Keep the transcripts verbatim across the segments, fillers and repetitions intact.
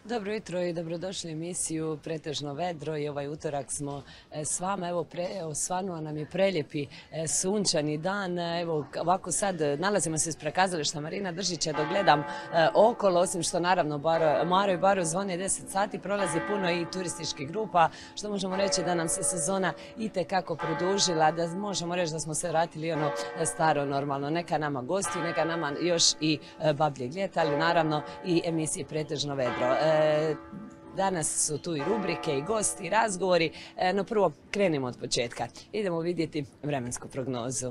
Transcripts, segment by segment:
Dobro jutro i dobrodošli u emisiju Pretežno vedro i ovaj utorak smo s vama. Evo, pre, osvanuo nam je preljepi sunčani dan. Evo, ovako sad nalazimo se ispred kazališta Marina Držića dok gledam okolo, osim što naravno Maro i Baro zvone deset sati, prolazi puno i turističkih grupa, što možemo reći da nam se sezona itekako produžila, da možemo reći da smo se vratili ono staro normalno. Neka nama gosti, neka nama još i babljeg ljeta, ali naravno i emisije Pretežno vedro. Danas su tu i rubrike i gosti i razgovori, no prvo krenimo od početka. Idemo vidjeti vremensku prognozu.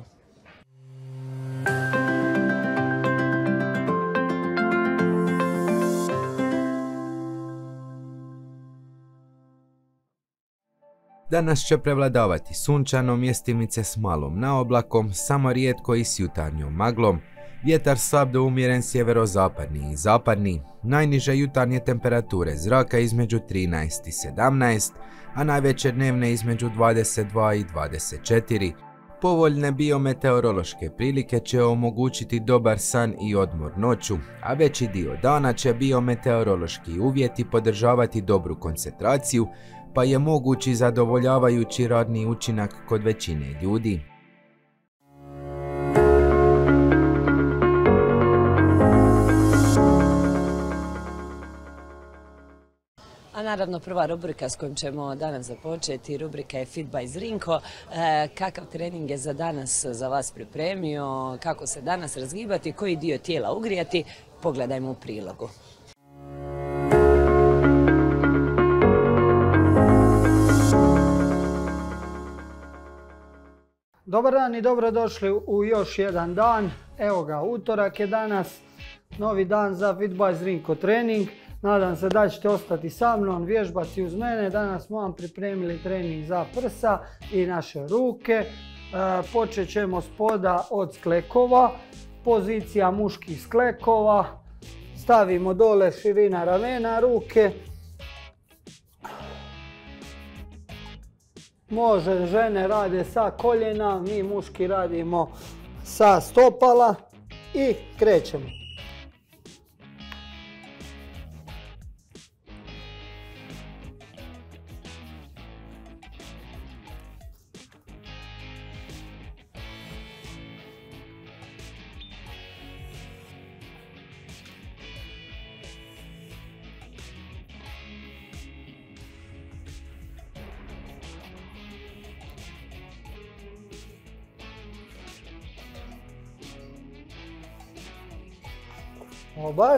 Danas će prevladavati sunčano, mjestimice s malom naoblakom, samo rijetko i s jutarnjom maglom. Vjetar slab do umjeren sjeverozapadni i zapadni, najniže jutarnje temperature zraka između trinaest i sedamnaest, a najveće dnevne između dvadeset dva i dvadeset četiri. Povoljne biometeorološke prilike će omogućiti dobar san i odmor noću, a veći dio dana će biometeorološki uvjeti podržavati dobru koncentraciju, pa je mogući zadovoljavajući radni učinak kod većine ljudi. A naravno prva rubrika s kojom ćemo danas započeti, rubrika je Fit by Zrinko. E, kakav trening je za danas za vas pripremio, kako se danas razgibati, koji dio tijela ugrijati, pogledajmo u prilogu. Dobar dan i dobrodošli u još jedan dan. Evo ga, utorak je danas, novi dan za Fit by Zrinko trening. Nadam se da ćete ostati sa mnom, vježbati uz mene. Danas smo vam pripremili trening za prsa i naše ruke. E, počet ćemo spoda od sklekova. Pozicija muških sklekova. Stavimo dole širina ramena ruke. Može žene rade sa koljena, mi muški radimo sa stopala i krećemo. Dobar.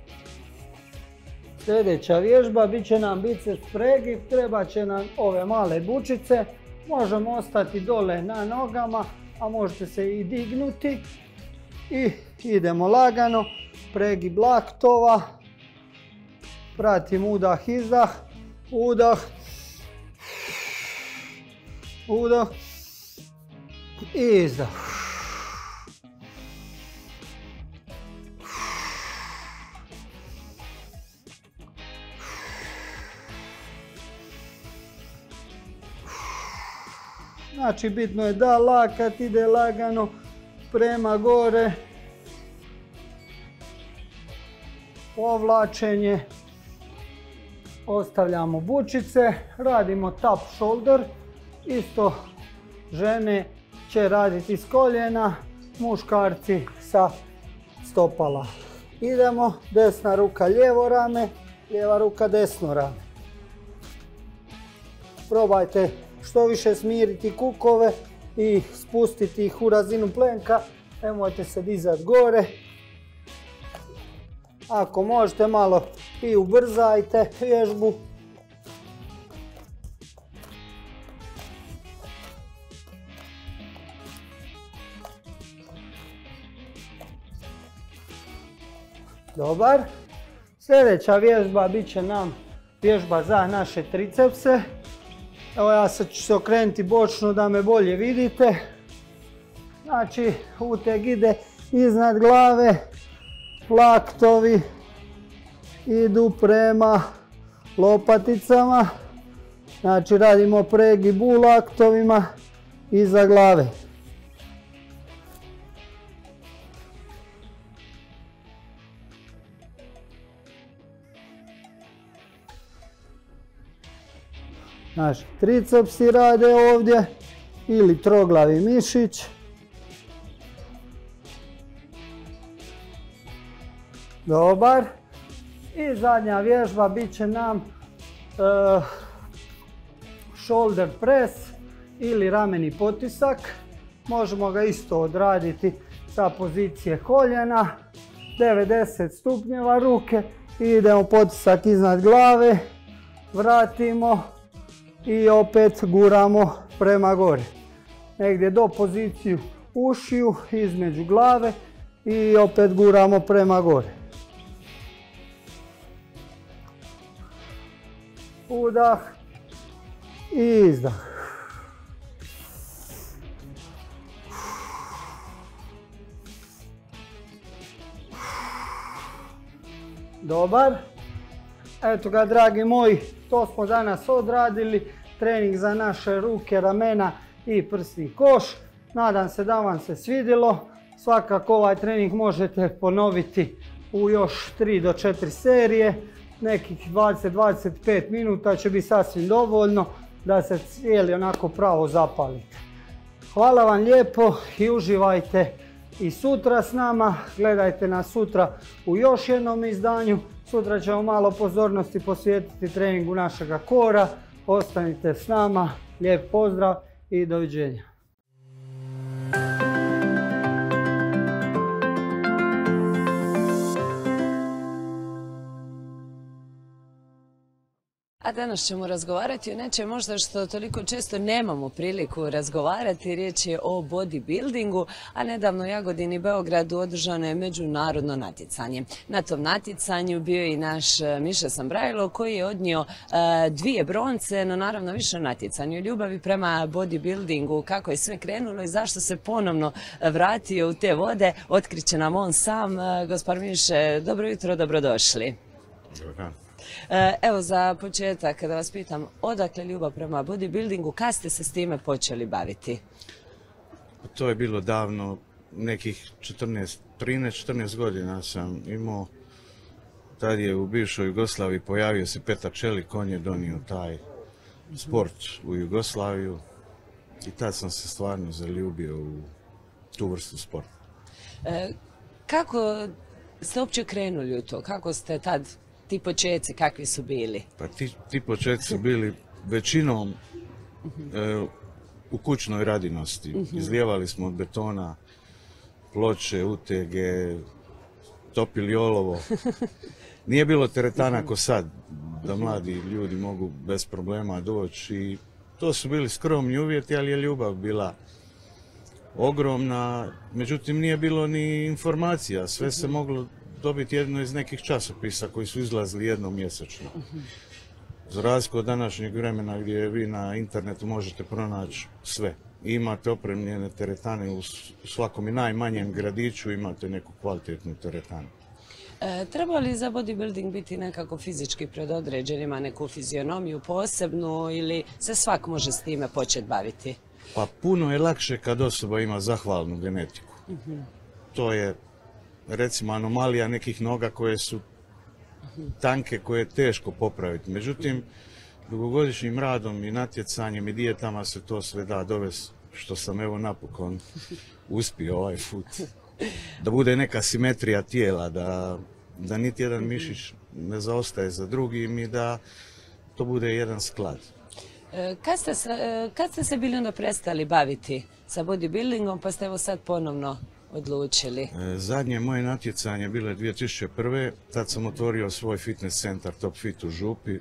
Sljedeća vježba bit će nam biceps pregib, treba će nam ove male bučice. Možemo ostati dole na nogama, a možete se i dignuti. I idemo lagano, pregib laktova. Pratim udah, izdah, udah, udah i izdah. Znači bitno je da lakat ide lagano prema gore, povlačenje, ostavljamo bučice, radimo tap shoulder, isto žene će raditi s koljena, muškarci sa stopala. Idemo, desna ruka lijevo rame, lijeva ruka desno rame. Probajte što više smiriti kukove i spustiti ih u razinu plenka, nemojte se dizati gore. Ako možete malo i ubrzajte vježbu. Dobar. Sljedeća vježba bit će nam vježba za naše tricepse. Evo ja sad ću se okrenuti bočno da me bolje vidite. Znači uteg ide iznad glave, laktovi idu prema lopaticama. Znači radimo pregib u laktovima iza glave. Naši tricepsi rade ovdje ili troglavi mišić. Dobar. I zadnja vježba bit će nam uh, shoulder press ili rameni potisak. Možemo ga isto odraditi sa pozicije koljena. devedeset stupnjeva ruke i idemo potisak iznad glave. Vratimo i opet guramo prema gore. Negdje do poziciju ušiju između glave i opet guramo prema gore. Udah i izdah. Dobar. Eto ga, dragi moji, to smo danas odradili. Trening za naše ruke, ramena i prsni koš. Nadam se da vam se svidjelo. Svakako ovaj trening možete ponoviti u još tri do četiri serije. Nekih dvadeset do dvadeset pet minuta će biti sasvim dovoljno da se cijeli onako pravo zapalite. Hvala vam lijepo i uživajte i sutra s nama. Gledajte nas sutra u još jednom izdanju. Sutra ćemo malo pozornosti posvetiti treningu našega kora. Ostanite s nama. Lijep pozdrav i doviđenja. A danas ćemo razgovarati o nečem možda što toliko često nemamo priliku razgovarati. Riječ je o bodybuildingu, a nedavno u Jagodini i Beogradu održano je međunarodno natjecanje. Na tom natjecanju bio je i naš Miša Sambrajlo koji je odnio e, dvije bronce, no naravno više o natjecanju. Ljubavi prema bodybuildingu, kako je sve krenulo i zašto se ponovno vratio u te vode, otkriće nam on sam. E, Gospar Miše, dobro jutro, dobrodošli. Dobar dan. Evo za početak da vas pitam, odakle ljubav prema bodybuildingu, kad ste se s time počeli baviti? To je bilo davno, nekih četrnaest, trinaest četrnaest godina sam imao. Tad je u bivšoj Jugoslaviji pojavio se Petar Čelik, on je donio taj sport u Jugoslaviju i tad sam se stvarno zaljubio u tu vrstu sporta. E, kako ste uopće krenuli u to? Kako ste tad, ti početci, kakvi su bili? Pa ti, ti početci su bili većinom e, u kućnoj radinosti. Izlijevali smo od betona ploče, utege, topili olovo. Nije bilo teretana ko sad, da mladi ljudi mogu bez problema doći. I to su bili skromni uvjeti, ali je ljubav bila ogromna. Međutim, nije bilo ni informacija. Sve se moglo dobiti jedno iz nekih časopisa koji su izlazili jednom mjesečno. Za razliku od današnjeg vremena gdje vi na internetu možete pronaći sve. Imate opremljene teretane u svakom i najmanjem gradiću, imate neku kvalitetnu teretanu. E, treba li za bodybuilding biti nekako fizički predodređen, ima neku fizionomiju posebnu ili se svak može s time početi baviti? Pa puno je lakše kad osoba ima zahvalnu genetiku. To je recimo anomalija nekih noga koje su tanke, koje je teško popraviti. Međutim, dugogodišnjim radom i natjecanjem i dijetama se to sve da dovesti, što sam evo napokon uspio ovaj put. Da bude neka simetrija tijela, da, da niti jedan mišić ne zaostaje za drugim i da to bude jedan sklad. E, kad, ste se, e, kad ste se bili onda prestali baviti sa bodybuildingom, pa ste evo sad ponovno odlučili? Zadnje moje natjecanje bilo je dvije tisuće prve. Tad sam otvorio svoj fitness centar Top Fit u Župi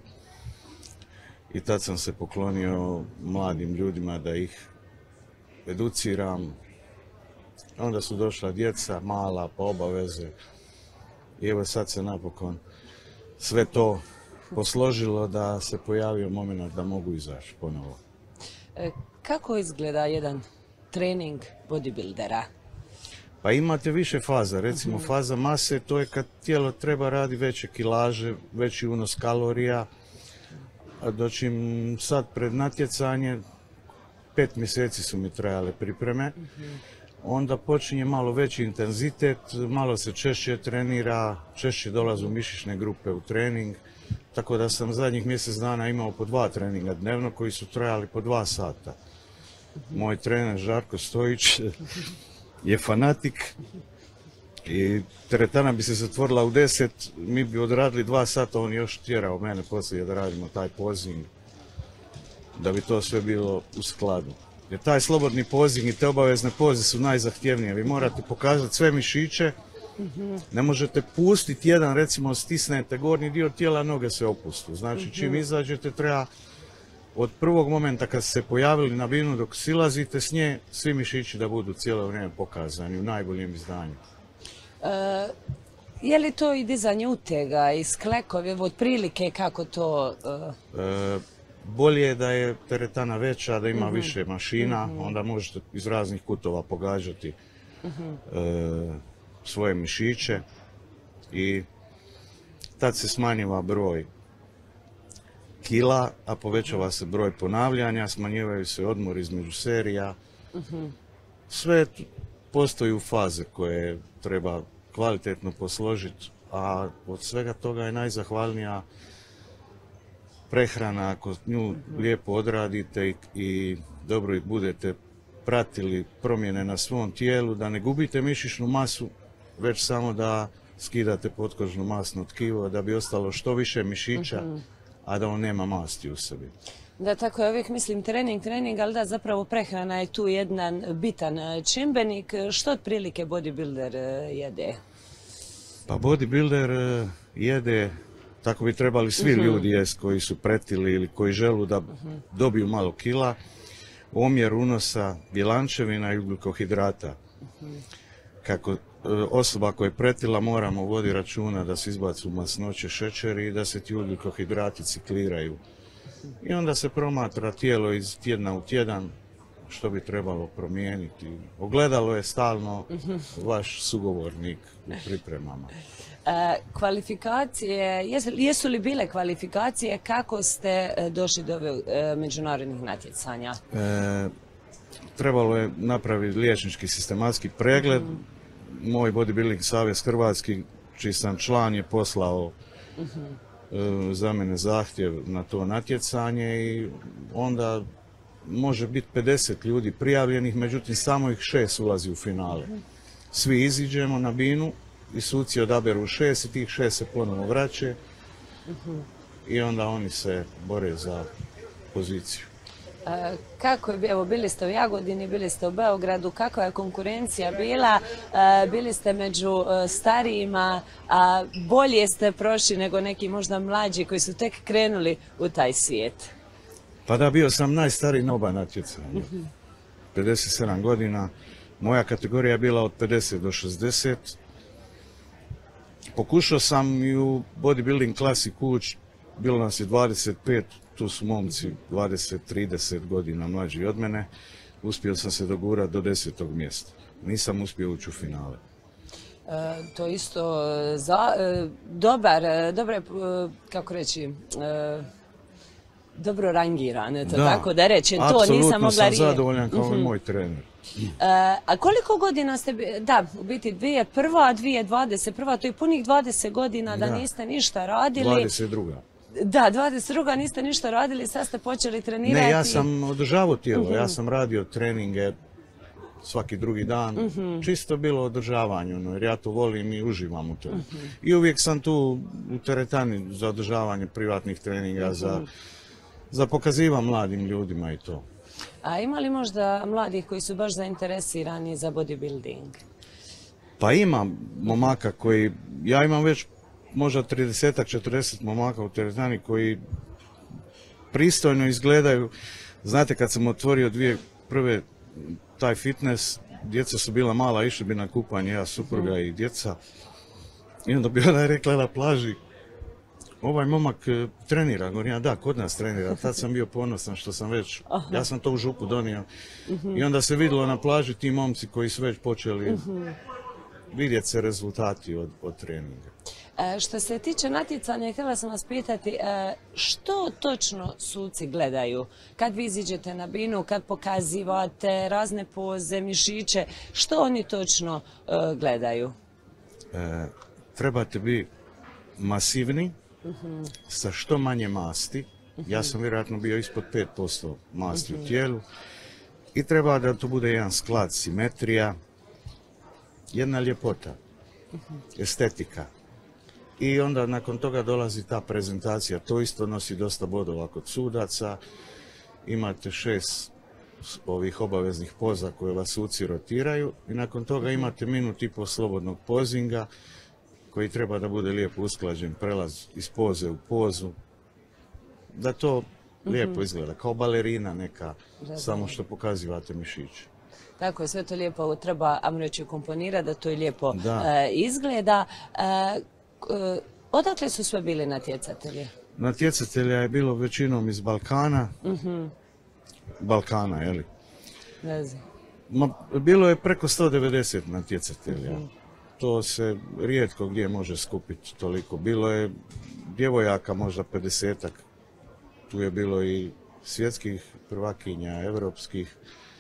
i tad sam se poklonio mladim ljudima da ih educiram. Onda su došla djeca, mala, pa obaveze. I evo sad se napokon sve to posložilo da se pojavio moment da mogu izaći ponovo. E, kako izgleda jedan trening bodybuildera? Pa imate više faza, recimo faza mase, to je kad tijelo treba radi veće kilaže, veći unos kalorija, a dočim sad pred natjecanje, pet mjeseci su mi trajale pripreme, onda počinje malo veći intenzitet, malo se češće trenira, češće dolaze u mišićne grupe u trening, tako da sam zadnjih mjesec dana imao po dva treninga dnevno koji su trajali po dva sata. Moj trener Žarko Stojić je fanatik i teretana bi se zatvorila u deset, mi bi odradili dva sata, on još tjerao mene poslije da radimo taj pozing, da bi to sve bilo u skladu. Jer taj slobodni pozing i te obavezne poze su najzahtjevnije. Vi morate pokazati sve mišiće, ne možete pustiti jedan, recimo stisnete gornji dio tijela, noge se opustu. Znači čim izađete treba od prvog momenta kad ste se pojavili na binu dok silazite s nje, svi mišići da budu cijelo vrijeme pokazani u najboljem izdanju. E, je li to i dizanje utega i sklekovi, od prilike kako to... E... E, bolje je da je teretana veća, da ima više mašina, onda možete iz raznih kutova pogađati e, svoje mišiće i tad se smanjiva broj kila, a povećava se broj ponavljanja, smanjivaju se odmori između serija. Sve postoji u faze koje treba kvalitetno posložiti, a od svega toga je najzahvalnija prehrana. Ako nju lijepo odradite i, i dobro budete pratili promjene na svom tijelu, da ne gubite mišićnu masu, već samo da skidate potkožno masno tkivo, da bi ostalo što više mišića, a da on nema masti u sebi. Da, tako je, uvijek mislim trening, trening, ali da, zapravo prehrana je tu jedan bitan čimbenik. Što otprilike bodybuilder jede? Pa bodybuilder jede, tako bi trebali svi ljudi jest koji su pretili ili koji želu da dobiju malo kila, omjer unosa bjelančevina i ugljikohidrata. Kako osoba koja je pretila moramo voditi računa da se izbacu masnoće, šećeri i da se ti ugljikohidrati cikliraju. I onda se promatra tijelo iz tjedna u tjedan što bi trebalo promijeniti. Ogledalo je stalno vaš sugovornik u pripremama. E, kvalifikacije, jesu, jesu li bile kvalifikacije, kako ste došli do ove e, međunarodnih natjecanja? E, trebalo je napraviti liječnički sistematski pregled. Moj Bodybuilding savez Hrvatski, čiji sam član, je poslao uh -huh. e, za mene zahtjev na to natjecanje i onda može biti pedeset ljudi prijavljenih, međutim samo ih šest ulazi u finale. Svi iziđemo na binu i suci odaberu šest i tih šest se ponovno vraća i onda oni se bore za poziciju. E, kako je, evo, bili ste u Jagodini, bili ste u Beogradu, kakva je konkurencija bila, e, bili ste među e, starijima, a bolje ste prošli nego neki možda mlađi koji su tek krenuli u taj svijet? Pa da, bio sam najstariji na oba natjecanja, pedeset sedam godina, moja kategorija je bila od pedeset do šezdeset. Pokušao sam i u bodybuilding klasi kuć, bilo nas je dvadeset pet, tu su momci dvadeset trideset godina mlađi od mene, uspio sam se dogurati do desetog mjesta. Nisam uspio ući u finale. E, to isto za, e, dobar, dobar, kako reći, e, dobro rangiran, to da, tako da reći, to nisam mogla... Apsolutno sam zadovoljan kao uh-huh. i moj trener. E, a koliko godina ste, da, u biti dvije prva, dvije dvadeset prva, to je punih dvadeset godina da, da niste ništa radili. dvadeset druga. Da, dvadeset druga niste ništa radili, sad ste počeli trenirati. Ne, ja sam održavao tijelo, uh-huh. ja sam radio treninge svaki drugi dan, uh-huh. čisto bilo održavanju, no, jer ja to volim i uživam u tome. Uh-huh. I uvijek sam tu u teretani za održavanje privatnih treninga, uh-huh. za, za pokazivanje mladim ljudima i to. A ima li možda mladih koji su baš zainteresirani za bodybuilding? Pa imam momaka koji, ja imam već možda trideset četrdeset momaka u teretani koji pristojno izgledaju. Znate, kad sam otvorio dvije prve taj fitness, djeca su bila mala, išli bi na kupanje, ja, supruga uh-huh. i djeca. I onda bi ona rekla na plaži, ovaj momak trenira, govorim ja, da, kod nas trenira, tad sam bio ponosan što sam već, aha. ja sam to u župu donio. Uh-huh. I onda se vidjelo na plaži ti momci koji su već počeli uh-huh. vidjeti se rezultati od, od treninga. E, što se tiče natjecanja, htjela sam vas pitati, e, što točno suci gledaju kad vi iziđete na binu, kad pokazivate razne poze, mišiće, što oni točno e, gledaju? E, trebate biti masivni, sa što manje masti. Ja sam vjerojatno bio ispod pet posto masti u tijelu. I treba da to bude jedan sklad, simetrija, jedna ljepota, estetika. I onda nakon toga dolazi ta prezentacija. To isto nosi dosta bodova kod sudaca. Imate šest ovih obaveznih poza koje vas suci rotiraju i nakon toga imate minut i pol slobodnog pozinga koji treba da bude lijepo usklađen, prelaz iz poze u pozu, da to lijepo izgleda, kao balerina neka, samo što pokazivate mišiće. Tako je, sve to lijepo treba, ajmo reći, komponirati, da to i lijepo Da. e, izgleda. E, k- odakle su sve bili natjecatelji? Natjecatelja je bilo većinom iz Balkana, Balkana, jeli? Ne znam. Ma, bilo je preko sto devedeset natjecatelja. To se rijetko gdje može skupiti toliko. Bilo je djevojaka možda pedesetak. Tu je bilo i svjetskih prvakinja, evropskih.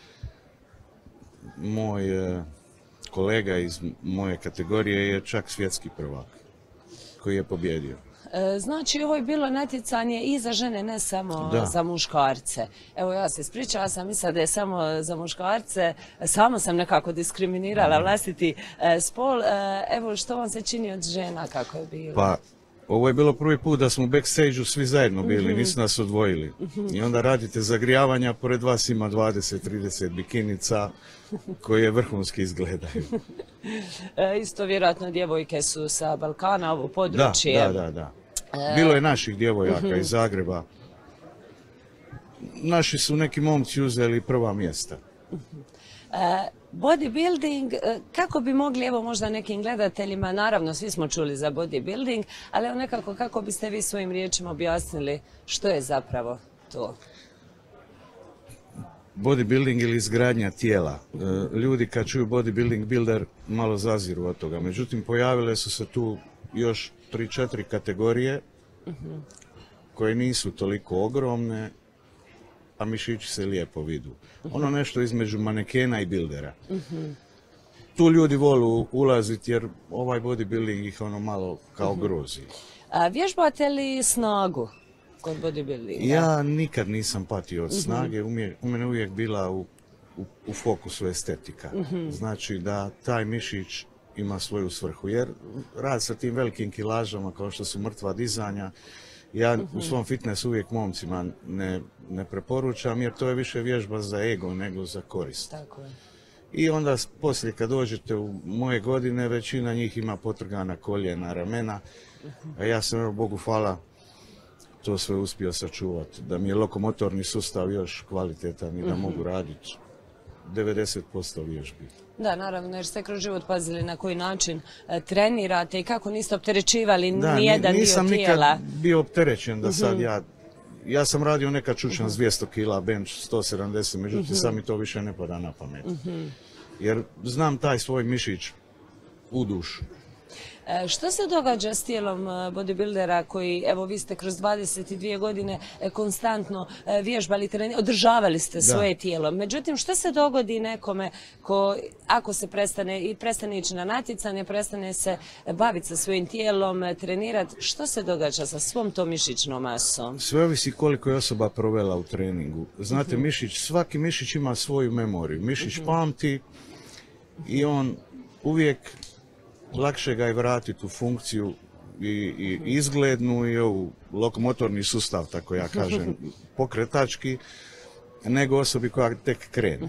Moj e, kolega iz moje kategorije je čak svjetski prvak koji je pobjedio. E, Znači, ovo je bilo natjecanje i za žene, ne samo Da. za muškarce. Evo, ja se ispričala, sam mislila da je samo za muškarce. Samo sam nekako diskriminirala vlastiti e, spol. E, Evo, što vam se čini od žena, kako je bilo? Pa, ovo je bilo prvi put da smo u backstage-u svi zajedno bili, nisu nas odvojili. I onda radite zagrijavanja, a pored vas ima dvadeset trideset bikinica koje vrhunski izgledaju. E, Isto, vjerojatno, djevojke su sa Balkana, ovo Da, područje. da, da, da. Bilo je naših djevojaka iz Zagreba. Naši su neki momci uzeli prva mjesta. E, Bodybuilding, e, kako bi mogli, evo možda nekim gledateljima, naravno svi smo čuli za bodybuilding, ali evo nekako kako biste vi svojim riječima objasnili što je zapravo to? Bodybuilding ili izgradnja tijela. E, Ljudi kad čuju bodybuilding, builder malo zaziru od toga. Međutim, pojavile su se tu još tri četiri kategorije koje nisu toliko ogromne, a mišići se lijepo vidu. Ono nešto između manekena i bildera. Tu ljudi volu ulaziti jer ovaj bodybuilding ih ono malo kao grozi. A vježbate li snagu kod bodybuildinga? Ja nikad nisam patio od snage, umje- u mene uvijek bila u, u, u fokusu estetika. Znači da taj mišić ima svoju svrhu, jer rad sa tim velikim kilažama kao što su mrtva dizanja, ja u svom fitnessu uvijek momcima ne, ne preporučam, jer to je više vježba za ego nego za korist. Tako je. I onda s- poslije kad dođete u moje godine, većina njih ima potrgana koljena, ramena, a ja sam, evo Bogu hvala, to sve uspio sačuvati. Da mi je lokomotorni sustav još kvalitetan i da mogu raditi devedeset posto vježbi. Da, naravno, jer ste kroz život pazili na koji način e, trenirate i kako niste opterećivali Da, ni- nijedan nisam dio nikad tijela. bio opterećen da sad ja... Ja sam radio nekad čučan s dvjesto kila, bench sto sedamdeset, međutim sad mi to više ne pada na pamet. Jer znam taj svoj mišić u dušu. E, Što se događa s tijelom e, bodybuildera koji, evo vi ste kroz dvadeset dvije godine e, konstantno e, vježbali, treni- održavali ste svoje tijelo. Međutim, što se dogodi nekome ko, ako se prestane i prestane ići na natjecanje, prestane se baviti sa svojim tijelom, e, trenirati, što se događa sa svom tom mišićnom masom? Sve ovisi koliko je osoba provela u treningu. Znate, mišić, svaki mišić ima svoju memoriju. Mišić pamti i on uvijek lakše ga je vratiti u funkciju i, i izglednu i ovu lokomotorni sustav, tako ja kažem, pokretački, nego osobi koja tek krene.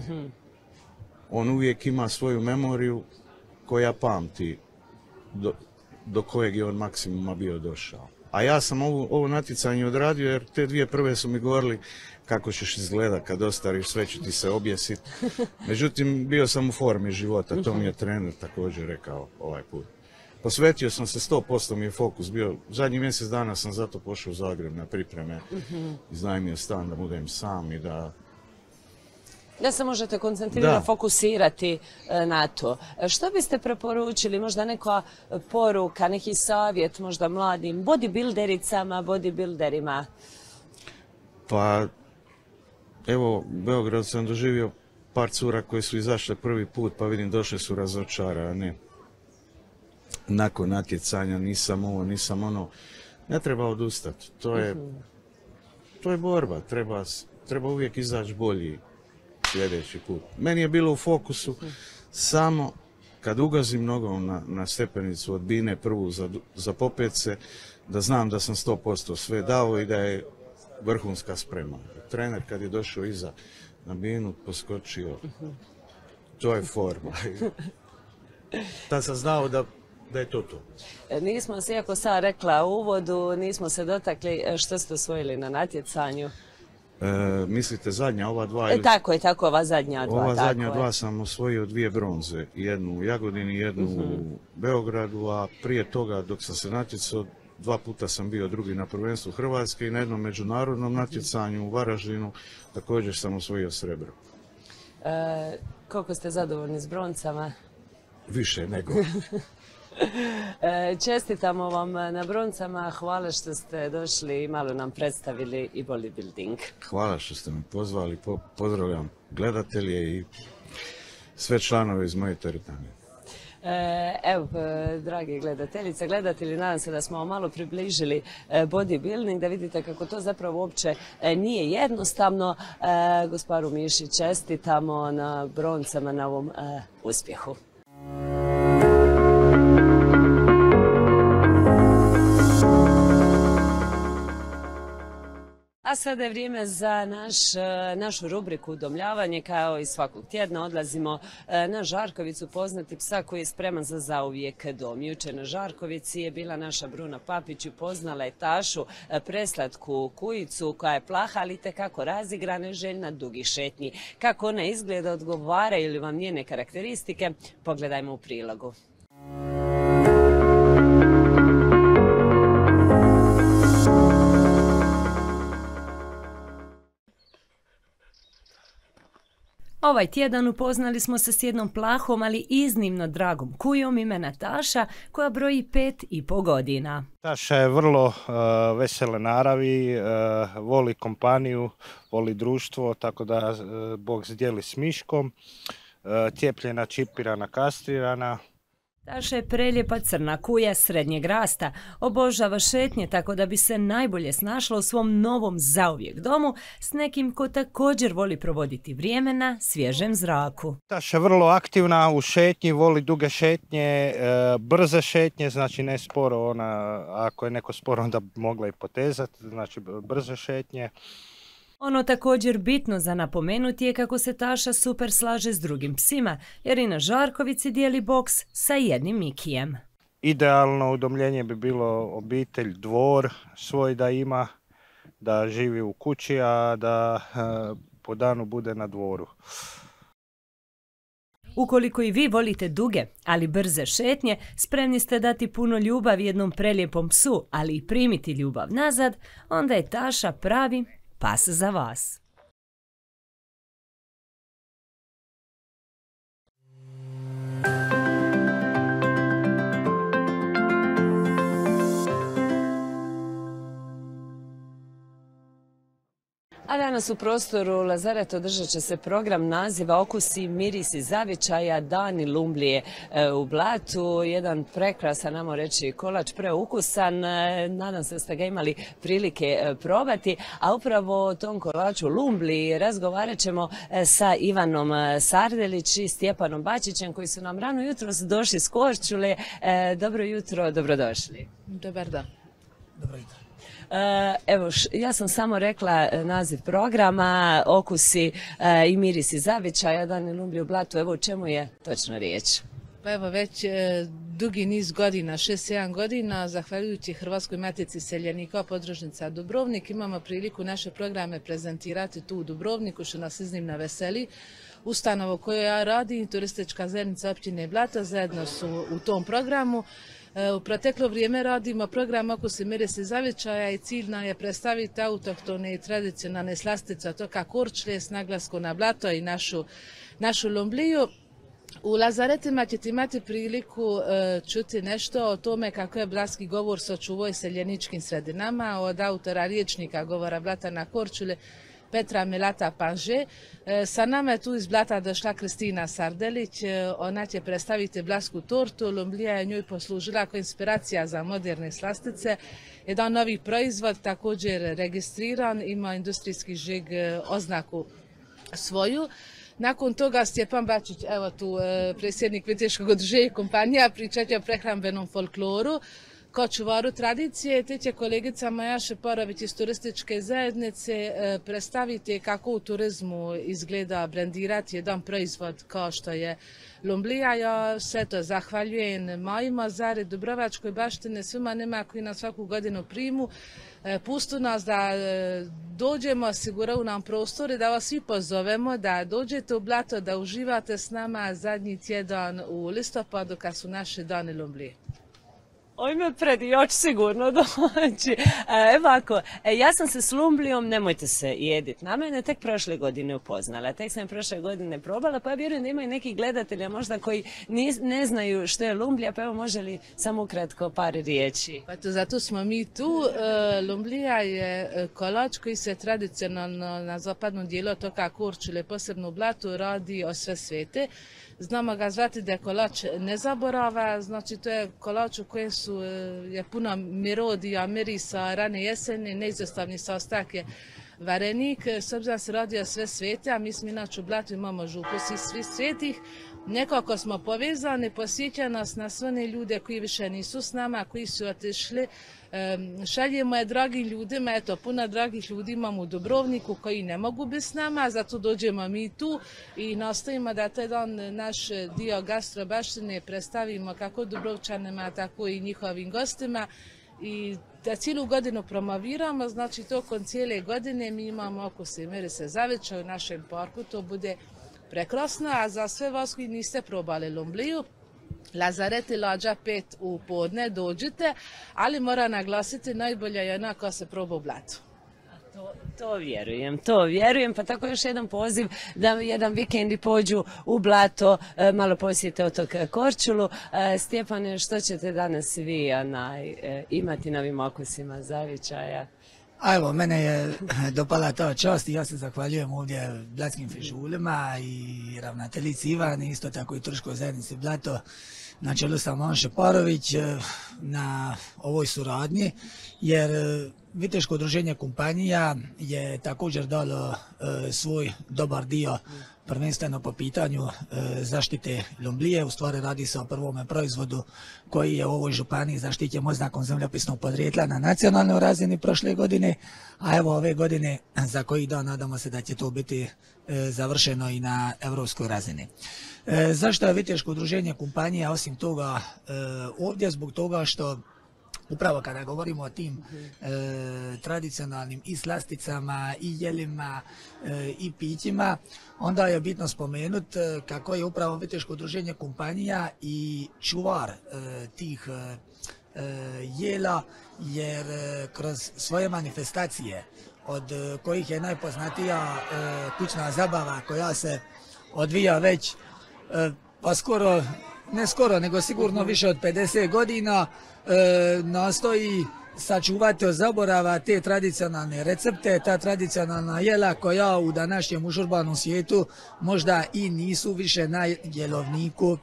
On uvijek ima svoju memoriju koja pamti do, do kojeg je on maksimuma bio došao. A ja sam ovu, ovo natjecanje odradio jer te dvije prve su mi govorili kako ćeš izgledat kad ostariš, sve će ti se objesit. Međutim, bio sam u formi života, to mi je trener također rekao ovaj put. Posvetio sam se, sto posto mi je fokus bio. Zadnji mjesec dana sam zato pošao u Zagreb na pripreme. Iznajmio stan da budem sam i da... Da se možete koncentrirati, Da. fokusirati e, na to. E, Što biste preporučili, možda neka poruka, neki savjet možda mladim bodybuildericama, bodybuilderima? Pa, evo, u Beogradu sam doživio par cura koje su izašle prvi put, pa vidim došle su razočarane. Nakon natjecanja nisam ovo, nisam ono. ne treba odustati. To je, to je borba, treba, treba uvijek izaći bolji sljedeći put. Meni je bilo u fokusu samo kad ugazim nogom na, na stepenicu od bine prvu za, za popet se, da znam da sam sto posto sve dao i da je vrhunska sprema. Trener kad je došao iza na binu, poskočio, to je forma. Tad sam znao da, da je to to. Nismo se, iako sam rekla u uvodu, nismo se dotakli što ste osvojili na natjecanju. E, mislite zadnja, ova dva? E, tako je, tako, ova zadnja dva. Ova tako zadnja je. dva sam osvojio dvije bronze, jednu u Jagodini, jednu uh-huh. u Beogradu, a prije toga dok sam se natjecao, dva puta sam bio drugi na prvenstvu Hrvatske i na jednom međunarodnom natjecanju u Varaždinu također sam osvojio srebro. E, koliko ste zadovoljni s broncama? Više nego. e, čestitamo vam na broncama, hvala što ste došli i malo nam predstavili i bodybuilding. Hvala što ste me pozvali, po, pozdravljam gledatelje i sve članove iz moje teritorije. Evo, dragi gledateljice, gledatelji, nadam se da smo vam malo približili bodybuilding, da vidite kako to zapravo uopće nije jednostavno. Gosparu Miši, čestitamo na broncama, na ovom uspjehu. A sada je vrijeme za naš, našu rubriku Udomljavanje. Kao i svakog tjedna odlazimo na Žarkovicu poznati psa koji je spreman za zauvijek dom. Juče na Žarkovici je bila naša Bruna Papić, upoznala je Tašu, preslatku kujicu koja je plaha, ali itekako razigrana, željna dugih šetnji. Kako ona izgleda, odgovaraju li vam njene karakteristike, pogledajmo u prilogu. Ovaj tjedan upoznali smo se s jednom plahom, ali iznimno dragom kujom imena Taša, koja broji pet i po godina. Taša je vrlo uh, vesele naravi, uh, voli kompaniju, voli društvo, tako da uh, Bog zdjeli s miškom, uh, cijepljena, čipirana, kastrirana. Taša je prelijepa crna kuja srednjeg rasta, obožava šetnje tako da bi se najbolje snašla u svom novom zauvijek domu s nekim ko također voli provoditi vrijeme na svježem zraku. Taša je vrlo aktivna u šetnji, voli duge šetnje, brze šetnje, znači ne sporo, ona, ako je neko sporo onda bi mogla i potezati, znači brze šetnje. Ono također bitno za napomenuti je kako se Taša super slaže s drugim psima, jer i na Žarkovici dijeli boks sa jednim Mikijem. Idealno udomljenje bi bilo obitelj, dvor svoj da ima, da živi u kući, a da e, po danu bude na dvoru. Ukoliko i vi volite duge, ali brze šetnje, spremni ste dati puno ljubavi jednom prelijepom psu, ali i primiti ljubav nazad, onda je Taša pravi pas za vas. A danas u prostoru Lazareta održat će se program naziva Okusi, mirisi zavičaja, dani Lumblije u Blatu. Jedan prekrasan, namo reći, kolač, preukusan. Nadam se da ste ga imali prilike probati. A upravo o tom kolaču Lumbliji razgovarat ćemo sa Ivanom Sardelić i Stjepanom Bačićem, koji su nam rano jutro došli s Korčule. Dobro jutro, dobrodošli. Dobar dan. Dobro jutro. Evo, ja sam samo rekla naziv programa, Okusi i mirisi zavičaja, dani Lumblije u Blatu. Evo, o čemu je točno riječ? Pa evo, već e, dugi niz godina, šest sedam godina, zahvaljujući Hrvatskoj matici seljenika podružnica Dubrovnik, imamo priliku naše programe prezentirati tu u Dubrovniku, što nas iznimno veseli. Ustanova u kojoj ja radim, turistička zajednica općine Blata, zajedno su u tom programu. U proteklo vrijeme radimo program Okusi, mirisi zavičaja i cilj nam je predstaviti autohtone i tradicionalne slastice otoka Korčule s naglaskom na Blato i našu, našu Lumbliju. U Lazaretima ćete imati priliku e, čuti nešto o tome kako je blatski govor sačuvao seljeničkim sredinama, od autora riječnika govora Blata na Korčule, Petra Milata Panže. Sa nama je tu iz Blata došla Kristina Sardelić. Ona će predstaviti blasku tortu. Lumblija je njoj poslužila kao inspiracija za moderne slastice. Jedan novi proizvod, također registriran, ima industrijski žig oznaku svoju. Nakon toga Stjepan Bačić, evo tu predsjednik Viteškog udruženja kompanija, pričat će o prehrambenom folkloru. Kao čuvaru tradicije, te će kolegica Maja Šeporović iz turističke zajednice predstaviti kako u turizmu izgleda brendirati jedan proizvod kao što je Lumblija. Ja sve to zahvaljujem Maji Mazari, Dubrovačkoj baštine, svima nema koji nas svaku godinu primu. Pustu nas da dođemo, osiguraju nam prostore, da vas svi pozovemo, da dođete u Blato, da uživate s nama zadnji tjedan u listopadu kad su naši dani Lumblije. Ojme predi, ja ću sigurno doći. Evo ako, ja sam se s Lumblijom, nemojte se jedit, na mene tek prošle godine upoznala, tek sam je prošle godine probala, pa ja vjerujem da imaju neki gledatelja možda koji ne znaju što je Lumblija, pa evo može li samo ukratko par riječi? Pa to, zato smo mi tu. Lumblija je kolač koji se tradicionalno na zapadnom dijelu otoka Korčule, posebno u Blatu, radi o sve svete. Znamo ga zvati da je kolač nezaborava, znači to je kolač u kojem su, je puno mirodija, mirisa, rane jeseni, neizostavni sastojak je varenik. S obzirom se radi o sve svete, a mi smo inače u Blatu imamo župu svih svetih. Nekako smo povezani, posjeća nas na sve one ljude koji više nisu s nama, koji su otišli. Šaljemo je dragim ljudima, eto, puno dragih ljudi imamo u Dubrovniku koji ne mogu biti s nama, zato dođemo mi tu i nastojimo da taj dan naš dio gastrobaštine predstavimo kako Dubrovčanima, tako i njihovim gostima i da cijelu godinu promoviramo, znači tokom cijele godine mi imamo okuse i mirise zavičaja u našem parku, to bude prekrasno, a za sve vas koji niste probali Lumbliju, Lazaret i Lađa pet u podne, dođite, ali mora naglasiti najbolja je ona koja se proba u Blatu. To, to vjerujem, to vjerujem, pa tako još jedan poziv da jedan vikendi pođu u Blato, malo posjete otok Korčulu. Stjepane, što ćete danas vi onaj, imati na ovim okusima zavičaja? A evo, mene je dopala ta čast i ja se zahvaljujem ovdje blatskim fižulima i ravnateljici Ivani, isto tako i turističkoj zajednici Blato, na čelu sa Majom Šeporović na ovoj suradnji, jer Viteško udruženje kompanija je također dalo e, svoj dobar dio, prvenstveno po pitanju e, zaštite Lumblije. U stvari radi se o prvome proizvodu koji je u ovoj županiji zaštićen oznakom zemljopisnog podrijetla na nacionalnoj razini prošle godine, a evo ove godine za koji dan nadamo se da će to biti e, završeno i na europskoj razini. E, zašto je Viteško udruženje kompanija osim toga e, ovdje? Zbog toga što upravo kada govorimo o tim e, tradicionalnim i slasticama i jelima e, i pićima, onda je bitno spomenuti e, kako je upravo Viteško udruženje kompanija i čuvar e, tih e, jela, jer e, kroz svoje manifestacije, od e, kojih je najpoznatija e, kućna zabava koja se odvija već e, pa skoro, ne skoro, nego sigurno više od pedeset godina, E, nastoji sačuvati od zaborava te tradicionalne recepte, ta tradicionalna jela koja u današnjem užurbanom svijetu možda i nisu više na jelovniku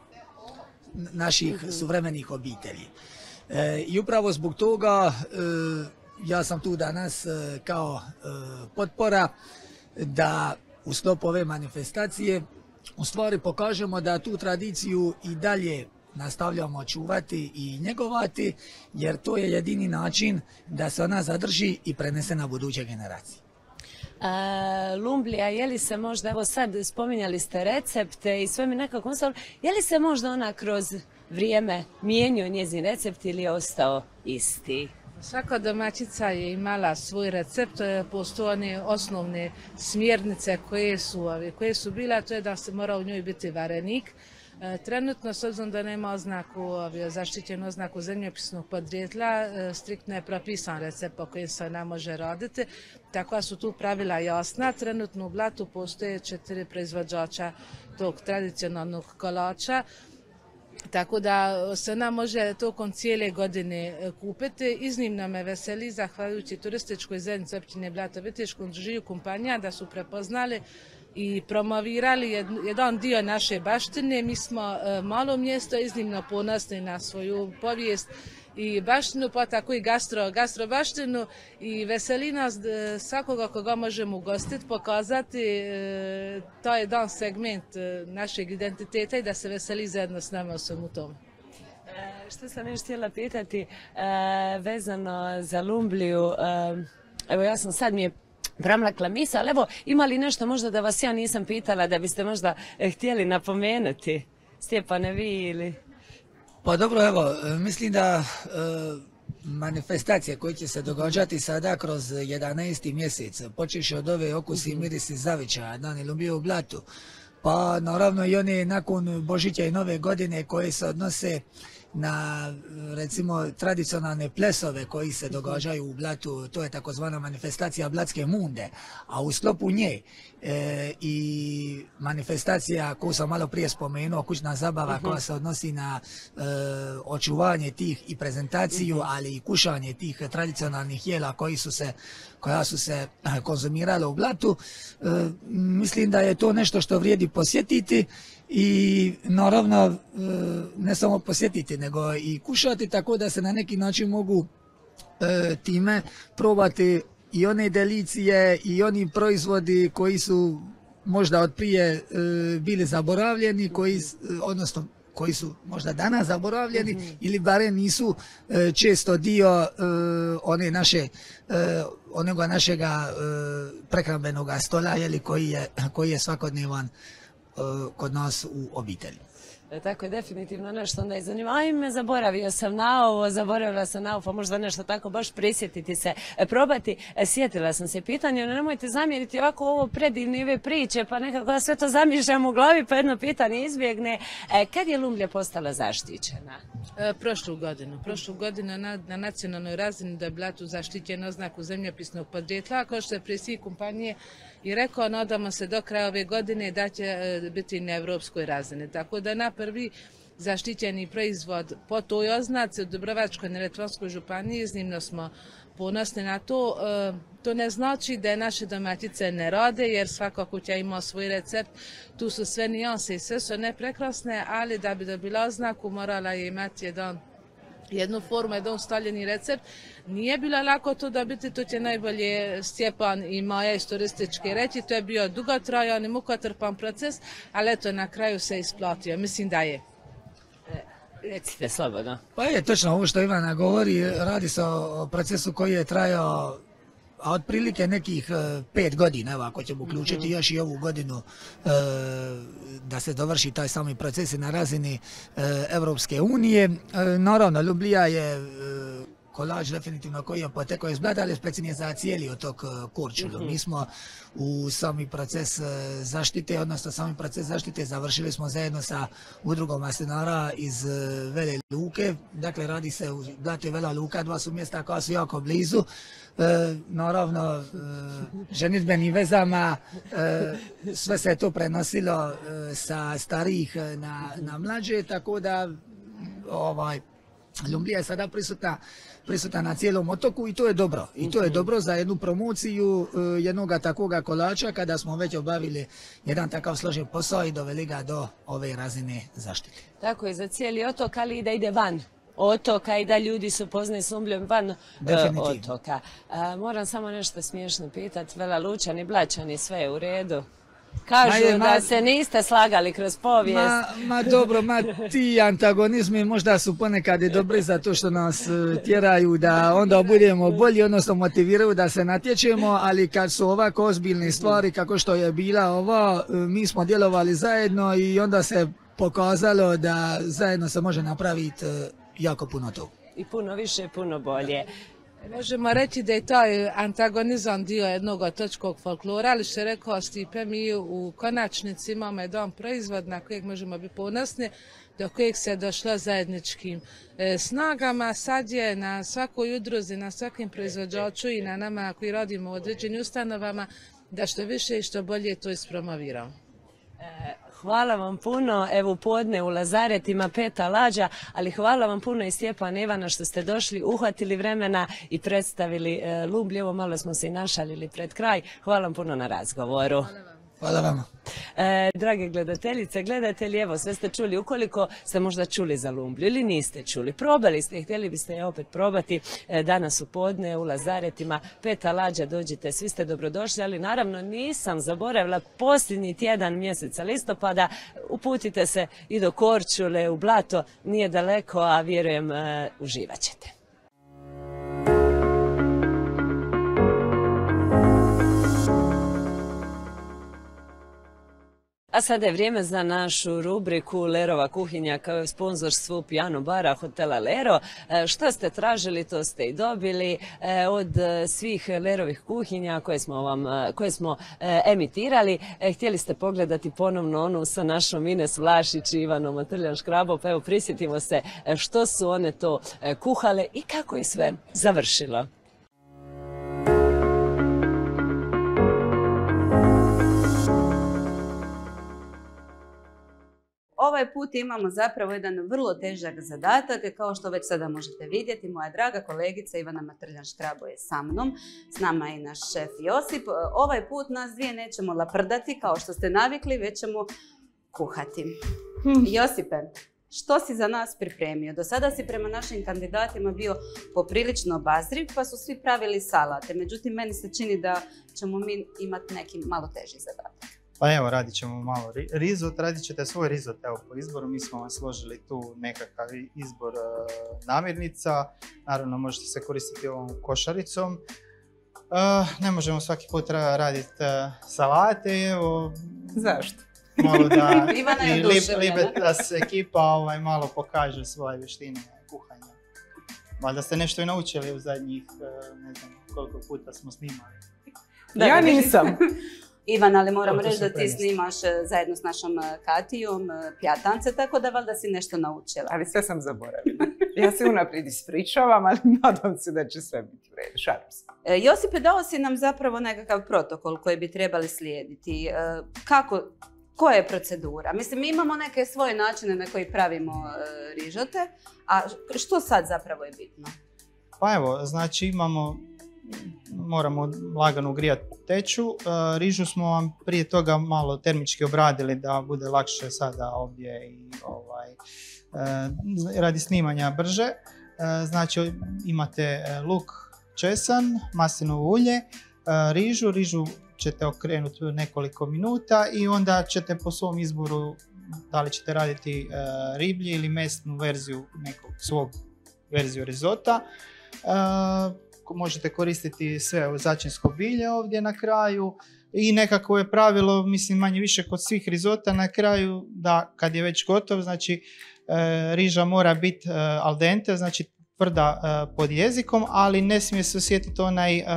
naših suvremenih obitelji. E, I upravo zbog toga e, ja sam tu danas e, kao e, potpora da u sklopu ove manifestacije u stvari pokažemo da tu tradiciju i dalje nastavljamo čuvati i njegovati, jer to je jedini način da se ona zadrži i prenese na buduće generacije. A, Lumblija, je li se možda, evo sad spominjali ste recepte i sve mi nekako ostalo, je li se možda ona kroz vrijeme mijenio njezin recept ili je ostao isti? Svaka domaćica je imala svoj recept, postoje one osnovne smjernice koje su, koje su bile, to je da se mora u njoj biti varenik. Trenutno, s obzirom da nema oznaku, zaštićenu oznaku zemljopisnog podrijetla, striktno je propisan recept po kojem se ne može raditi, tako su tu pravila jasna. Trenutno u Blatu postoje četiri proizvođača tog tradicionalnog kolača. tako da se nam može tokom cijele godine kupiti. Iznimno me veseli, zahvaljujući turističkoj zajednici općine Blato Viteško udruženju kompanija, da su prepoznali i promovirali jedan dio naše baštine. Mi smo malo mjesto, iznimno ponosni na svoju povijest i baštinu, pa tako i gastro, gastro baštinu, i veseli nas svakoga koga možemo ugostiti, pokazati to je jedan segment našeg identiteta i da se veseli zajedno s nama u svemu tome. E, što sam još htjela pitati e, vezano za Lumbliju, e, evo ja sam sad mi je pramlakla misa, ali evo ima li nešto možda da vas ja nisam pitala da biste možda htjeli napomenuti, Stjepane, vi ili... Pa dobro, evo, mislim da e, manifestacije koje će se događati sada kroz jedanaesti mjesec, počeši od ove okusi i mirisi zavičaja, Dani Lumbije u Blatu, pa naravno i one nakon Božića i Nove godine koje se odnose na, recimo, tradicionalne plesove koji se događaju u Blatu, to je takozvana manifestacija Blatske munde, a u sklopu nje e, i manifestacija koju sam malo prije spomenuo, kućna zabava koja se odnosi na e, očuvanje tih i prezentaciju, ali i kušanje tih tradicionalnih jela koji su se, koja su se konzumirala u Blatu. E, mislim da je to nešto što vrijedi posjetiti i naravno ne samo posjetiti nego i kušati, tako da se na neki način mogu e, time probati i one delicije i oni proizvodi koji su možda od prije e, bili zaboravljeni, koji, odnosno koji su možda danas zaboravljeni mm-hmm. ili barem nisu e, često dio e, one naše e, onoga našega e, prehrambenog stola, jeli, koji je, koji je svakodnevan kod nas u obitelji. Tako je definitivno nešto onda je zanimljivo. Ajme, zaboravio sam na ovo, zaboravila sam na ovo, pa možda nešto tako baš prisjetiti se, probati. Sjetila sam se pitanja, no nemojte zamjeriti ovako ovo predivne ove priče, pa nekako ja sve to zamišljam u glavi, pa jedno pitanje izbjegne. Kad je Lumblja postala zaštićena? E, prošlu godinu. Prošlu godinu na, na nacionalnoj razini da je Blatu zaštićeno oznaku zemljopisnog podrijetla, kao što je prije svih kompanije i rekao, nadamo se do kraja ove godine da će e, biti na evropskoj razini. Tako da na prvi zaštićeni proizvod po toj oznaci u Dubrovačko-neretvanskoj županiji iznimno smo ponosni na to. E, to ne znači da naše domaćice ne rade, jer svaka kuća ima svoj recept, tu su sve nijanse i sve su neprekrasne, ali da bi dobila oznaku morala je imati jedan jednu formu, jedan ustaljeni recept. Nije bilo lako to dobiti, to će najbolje Stjepan i Maja iz turističke reći, to je bio dugotrajan i mukotrpan proces, ali eto na kraju se isplatio, mislim da je. Recite slobodno. Pa je točno ovo što Ivana govori, radi se o procesu koji je trajao a otprilike nekih e, pet godina, evo ako ćemo uključiti mm-hmm. još i ovu godinu e, da se dovrši taj sami proces na razini e, Evropske unije. E, naravno, Lumblija je e, kolač definitivno koji je potekao iz Blata, ali specijalno za cijeli otok Korčulu. Mm-hmm. Mi smo u sami proces zaštite, odnosno sami proces zaštite završili smo zajedno sa udrugom maslinara iz Vele Luke. Dakle, radi se u Blatu i Vela Luka, dva su mjesta koja su jako blizu. E, naravno, e, ženidbenim vezama e, sve se je to prenosilo e, sa starijih na, na mlađe, tako da ovaj, Lumblija je sada prisutna, prisutna na cijelom otoku i to je dobro. I to je dobro za jednu promociju e, jednoga takvoga kolača kada smo već obavili jedan takav složen posao i doveli ga do ove razine zaštite. Tako je, za cijeli otok, ali i da ide van otoka i da ljudi se upoznaju s Lumbljom van uh, otoka. Uh, moram samo nešto smiješno pitati, Vela Lučani, Blačani, sve je u redu? Kažu je, ma, da se niste slagali kroz povijest. Ma, ma dobro, ma ti antagonizmi možda su ponekad i dobri zato što nas tjeraju da onda budemo bolji, odnosno motiviraju da se natječemo, ali kad su ovako ozbiljne stvari kako što je bila ova, mi smo djelovali zajedno i onda se pokazalo da zajedno se može napraviti jako puno toga. I puno više, puno bolje. Možemo reći da je taj antagonizam dio jednog otočkog folklora, ali što je rekao Stipe, mi u konačnici imamo jedan proizvod na kojeg možemo biti ponosni, do kojeg se došlo zajedničkim e, snagama. Sad je na svakoj udruzi, na svakim proizvođaču i na nama koji radimo u određenim ustanovama da što više i što bolje to ispromoviramo. E, hvala vam puno. Evo u podne u Lazaretima peta lađa, ali hvala vam puno i Stjepan i Ivana što ste došli, uhvatili vremena i predstavili e, Lumblje. Evo malo smo se i našalili pred kraj. Hvala vam puno na razgovoru. Hvala vama. E, drage gledateljice, gledatelji, evo sve ste čuli, ukoliko ste možda čuli za Lumblju ili niste čuli, probali ste i htjeli biste je opet probati e, danas u podne u Lazaretima, peta lađa, dođite, svi ste dobrodošli, ali naravno nisam zaboravila posljednji tjedan mjeseca listopada, uputite se i do Korčule, u Blato, nije daleko, a vjerujem e, uživat ćete. A sada je vrijeme za našu rubriku Lerova kuhinja kao sponzorstvu Pijano bara hotela Lero. Što ste tražili, to ste i dobili od svih Lerovih kuhinja koje smo, vam, koje smo emitirali. Htjeli ste pogledati ponovno onu sa našom Ines Vlašić i Ivanom Matrljan-Škrabov. Pa evo prisjetimo se što su one to kuhale i kako je sve završilo. Ovaj put imamo zapravo jedan vrlo težak zadatak, kao što već sada možete vidjeti. Moja draga kolegica Ivana Matrljan-Škrabo je sa mnom, s nama je i naš šef Josip. Ovaj put nas dvije nećemo laprdati kao što ste navikli, već ćemo kuhati. Josipe, što si za nas pripremio? Do sada si prema našim kandidatima bio poprilično obazriv, pa su svi pravili salate. Međutim, meni se čini da ćemo mi imati neki malo teži zadatak. Pa evo, radit ćemo malo rizot, radit ćete svoj rizot evo, po izboru. Mi smo vam složili tu nekakav izbor uh, namirnica. Naravno, možete se koristiti ovom košaricom. Uh, ne možemo svaki put raditi uh, salate, evo... Zašto? Malo da Ivana je i Libertas ekipa ovaj, malo pokaže svoje vještine kuhanja. Valjda ste nešto i naučili u zadnjih, uh, ne znam koliko puta smo snimali. Da, ja nisam. Ivan, ali moram reći da ti snimaš zajedno s našom Katijom Pjatance, tako da valjda si nešto naučila. Ali sve sam zaboravila. Ja se unaprijed ispričavam, ali nadam se da će sve biti u redu. Šalim se. E, Josipe, dao si nam zapravo nekakav protokol koji bi trebali slijediti. E, kako, koja je procedura? Mislim, mi imamo neke svoje načine na koji pravimo e, rižote, a što sad zapravo je bitno? Pa evo, znači imamo... Moramo lagano ugrijati teču. Rižu smo vam prije toga malo termički obradili da bude lakše sada ovdje i ovaj, radi snimanja brže. Znači imate luk, česan, maslinovo ulje, rižu. Rižu ćete okrenuti nekoliko minuta i onda ćete po svom izboru da li ćete raditi riblji ili mesnu verziju nekog svog verziju rizota. Možete koristiti sve začinsko bilje ovdje na kraju i nekako je pravilo, mislim manje više kod svih rizota na kraju da kad je već gotov, znači e, riža mora biti e, al dente, znači tvrda e, pod jezikom, ali ne smije se osjetiti onaj e, e,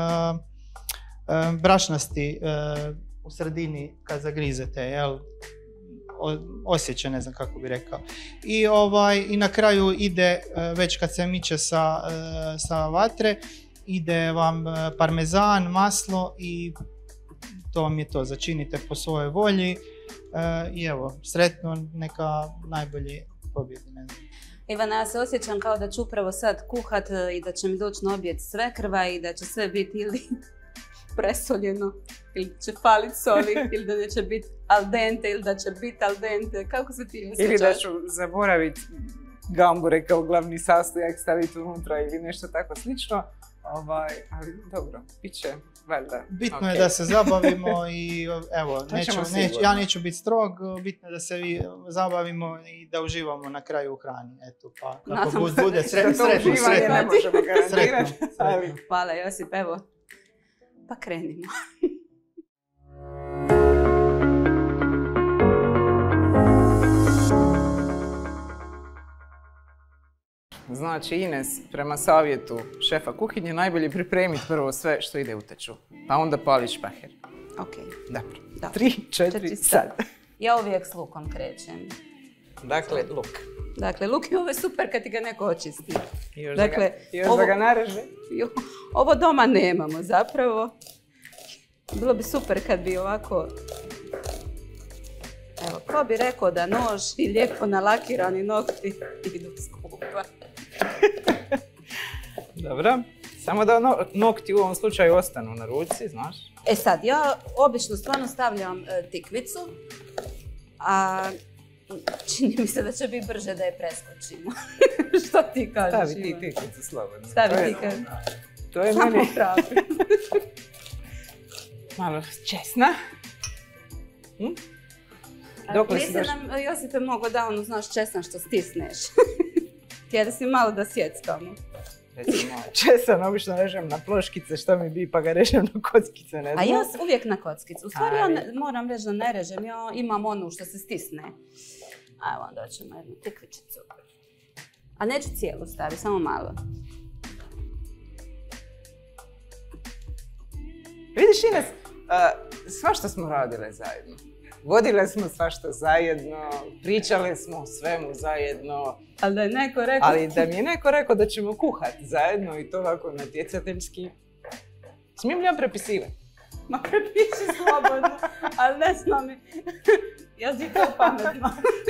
brašnasti e, u sredini kad zagrizete, jel? Osjeća, ne znam kako bi rekao. I, ovaj, i na kraju ide, već kad se miče sa, sa vatre, ide vam parmezan, maslo i to vam je to. Začinite po svojoj volji i evo, sretno, neka najbolji pobjedi. Ne znam. Ivana, ja se osjećam kao da ću upravo sad kuhat i da će mi doći na objed svekrva i da će sve biti ili presoljeno, ili će falit soli, ili da neće biti al dente, ili da će biti al dente. Kako se ti osjećaš? Ili da ću zaboraviti gambure kao glavni sastojak staviti unutra ili nešto tako slično. Ovaj, ali dobro, bit će valjda. Bitno okay. je da se zabavimo i evo, neću, neću, ja neću biti strog, bitno je da se vi zabavimo i da uživamo na kraju u hrani. Eto, pa kako bude, bude sretno, sretno, sretno. Ne možemo garantirati. Sretno. Hvala Josip, evo, pa krenimo. Znači, Ines, prema savjetu šefa kuhinje, najbolje pripremiti prvo sve što ide u teču, pa onda pališ špaher. Ok. Dobro. Da. Tri, četiri, sad. Ja uvijek s lukom krećem. Dakle, luk. Dakle, luk je ovo super kad ti ga neko očisti. Još dakle, da ga, još ovo, da ga nareže. Jo, ovo doma nemamo zapravo. Bilo bi super kad bi ovako... Evo, ko bi rekao da nož i lijepo nalakirani nokti idu skupa. Dobro. Samo da no, nokti u ovom slučaju ostanu na ruci, znaš? E sad, ja obično stvarno stavljam e, tikvicu, a čini mi se da će biti brže da je preskočimo. Što ti kažeš? Stavi ti tikvicu slobodno. Stavi ti tikvicu. To je samo meni... pravi. Malo česna. Hm? Dok li si nam, Josipe, mogo da ono, znaš, česan što stisneš. Tijeli si malo da sjeckamo. Recimo, česan obično režem na ploškice, što mi bi, pa ga režem na kockice, ne znam. A ja uvijek na kockicu. U stvari ja ne, moram reći da ne režem, ja imam onu što se stisne. A evo, onda ćemo jednu tikvičicu. A neću cijelu stavi, samo malo. Vidiš, Ines, uh, svašta smo radile zajedno. Vodile smo svašta zajedno, pričale smo o svemu zajedno. Ali da je neko rekao... Ali da mi je neko rekao da ćemo kuhati zajedno i to ovako natjecateljski. Smijem li ja prepisivati? Ma prepiši slobodno, ali ne zna mi. Jezika pametno.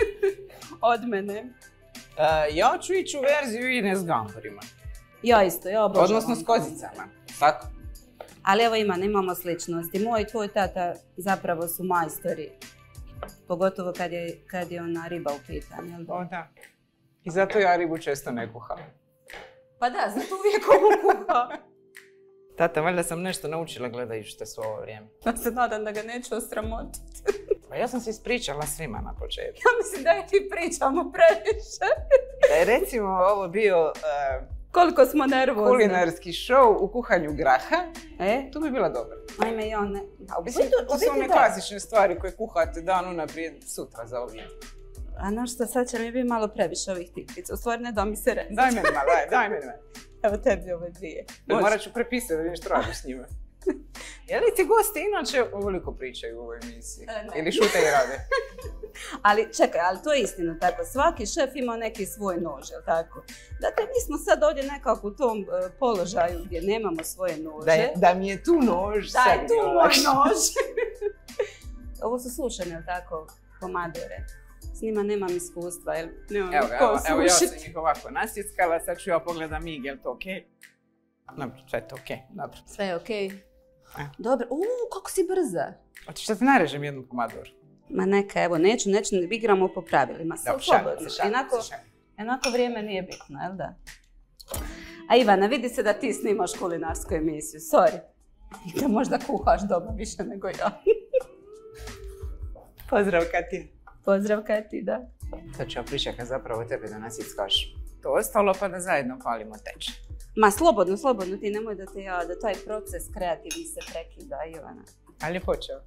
Od mene. Uh, ja ću ići u verziju Ines s gamburima. Ja isto, ja obožavam. Odnosno s kozicama, tako? Ali evo ima, imamo sličnosti. Moj i tvoj tata zapravo su majstori. Pogotovo kad je, kad je ona riba u pitanju, jel da? O da. I zato ja ribu često ne kuham. Pa da, zato uvijek ovo kuha. Tata, valjda sam nešto naučila gledajući te svo ovo vrijeme. Ja se nadam da ga neću osramotiti. Pa ja sam se ispričala svima na početku. Ja mislim da je ti pričamo previše. Da je recimo ovo bio... Uh, Koliko smo nervozni. Kulinarski show u kuhanju graha, e? Tu bi bila dobra. Ajme, ja ne. A u biti, to su one klasične stvari koje kuhate dan unaprijed sutra za obijed. A znaš što, sad će mi biti malo previše ovih tikvica. U stvari ne da mi se reći. Daj meni malo, daj, daj meni malo. Evo tebi ove dvije. Morat ću prepisati da vidiš što radiš s njima. Je li ti gosti inače ovoliko pričaju u ovoj emisiji? Ne. Ili šute i rade? Ali čekaj, ali to je istina tako. Svaki šef ima neki svoj nož, jel tako? Dakle, mi smo sad ovdje nekako u tom uh, položaju gdje nemamo svoje nože. Da, je, da mi je tu nož. Da je tu moj nož. Ovo su sušene, jel tako, pomadore. S njima nemam iskustva, jel? Nemam evo, ko evo, evo ja sušiti. sam ih ovako nasjeckala, sad ću ja pogledam Ig, jel to okej? Okay? Dobro, sve je to okej, okay. Dobro. Sve je okej. Okay. Dobro, uuu, kako si brza. Hoćeš da ti narežem jednu pomadoru? Ma neka, evo, neću, neću, igramo po pravilima. Dobro, slobodno. Enako, enako vrijeme nije bitno, jel da? A Ivana, vidi se da ti snimaš kulinarsku emisiju, sorry. I da možda kuhaš doma više nego ja. Pozdrav, Kati. Pozdrav, Kati, da. Sad ću ja pričekati zapravo tebe da nasjeckaš to ostalo pa da zajedno palimo teče. Ma slobodno, slobodno, ti nemoj da te ja, da taj proces kreativni se prekida, Ivana. Ali je počeo.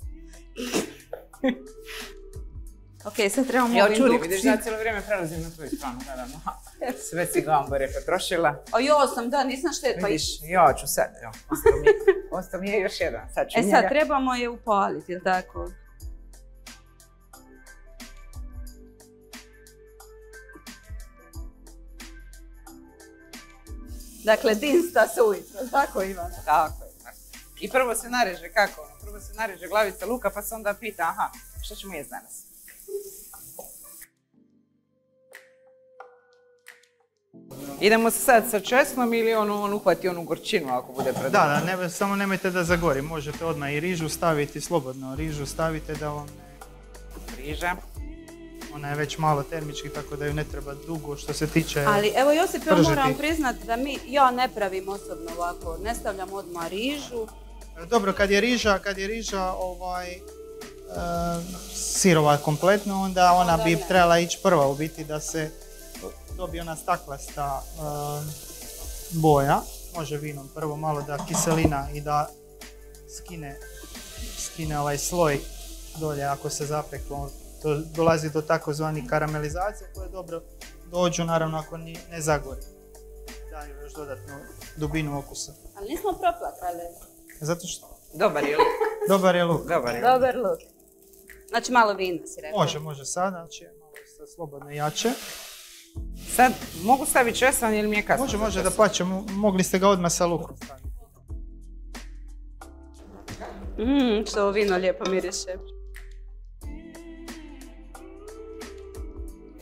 Ok, sad trebamo ja, ovu indukciju. Evo čuli, vidiš da cijelo vrijeme prelazim na tvoju stranu, naravno. Sve si gambare potrošila. O jo sam, da, nisam štet. Vidiš, ja ću sad, jo, ostao mi, ostao mi je još jedan. Sad ću e njega... sad, trebamo je upaliti, jel tako? Dakle, din sta se ujutro, tako Ivana? Tako je, tako. I prvo se nareže, kako ono? Prvo se nareže glavica luka pa se onda pita, aha, što ćemo jesti danas? Idemo sad sa česnom ili ono, on uhvati onu gorčinu ako bude predano? Da, da, ne, samo nemojte da zagori, možete odmah i rižu staviti slobodno. Rižu stavite da on... Riža. Ona je već malo termički, tako da ju ne treba dugo što se tiče Ali evo Josip, ja pržiti. moram priznati da mi, ja ne pravim osobno ovako, ne stavljam odmah rižu. Dobro, kad je riža, kad je riža ovaj, e, sirova kompletno, onda ona Onda bi ne. trebala ići prva u biti da se dobije ona staklasta e, boja. Može vinom prvo malo da kiselina i da skine, skine ovaj sloj dolje ako se zapeklo. To dolazi do takozvani karamelizacije koje dobro dođu, naravno ako ni, ne zagori. Daju još dodatnu dubinu okusa. Ali nismo proplakali. Zato što... Dobar je luk. Dobar je luk. Dobar je luk. Dobar luk. Znači malo vina si rekao. Može, može sada, znači malo se slobodno jače. Sad, mogu staviti česan ili mi je kasno? Može, može da pače, mogli ste ga odmah sa lukom staviti. Mmm, što ovo vino lijepo miriše.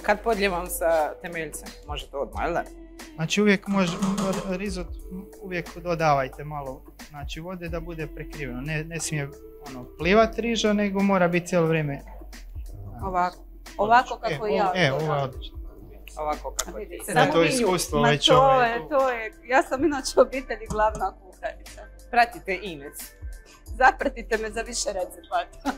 Kad podljevam sa temeljcem, možete odmah, jel da? Znači uvijek može, rizot uvijek dodavajte malo znači, vode da bude prekriveno. Ne, ne smije ono, plivat riža, nego mora biti cijelo vrijeme. Ovako. Ovako kako e, ja. E, ovo je odlično. Ovako kako ti. Da, to je iskustvo Ma već to ovaj. je, to je. Ja sam inače u obitelji glavna kuharica. Pratite Ines. Zapratite me za više recepata.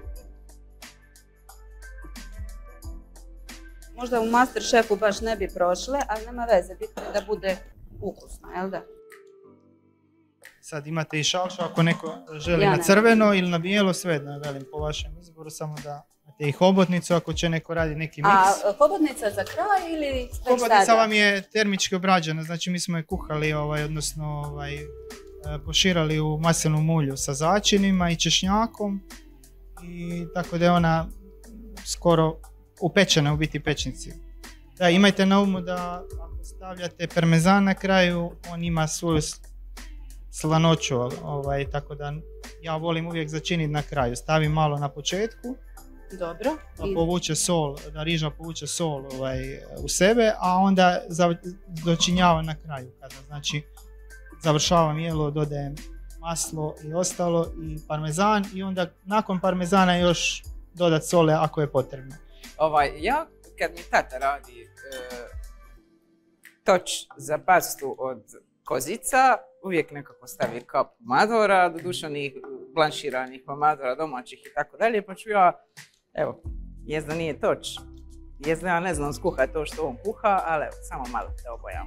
Možda u Masterchefu baš ne bi prošle, ali nema veze, bitno je da bude ukusno, jel da? Sad imate i šalšu, ako neko želi Ja na ne. crveno ili na bijelo, svejedno je velim po vašem izboru, samo da imate i hobotnicu ako će neko raditi neki miks. A hobotnica za kraj ili već Hobotnica sada? vam je termički obrađena, znači mi smo je kuhali, ovaj, odnosno ovaj, e, poširali u maslinom ulju sa začinima i češnjakom, i tako da je ona skoro upečena u biti pečnici. Da, imajte na umu da ako stavljate parmezan na kraju, on ima svoju s- slanoću, ovaj, tako da ja volim uvijek začiniti na kraju. Stavim malo na početku, Dobro. da I- povuče sol, da riža povuče sol ovaj, u sebe, a onda za- dočinjavam na kraju. Kada znači završavam jelo, dodajem maslo i ostalo i parmezan, i onda nakon parmezana još dodat sole ako je potrebno. Ovaj, ja, kad mi tata radi e, toč za pastu od kozica, uvijek nekako stavi kap pomidora, doduše onih blanširanih pomidora domaćih i tako dalje, pa ću ja, evo, jest da nije toč, jest da ja ne znam skuhati to što on kuha, ali evo, samo malo da obojam.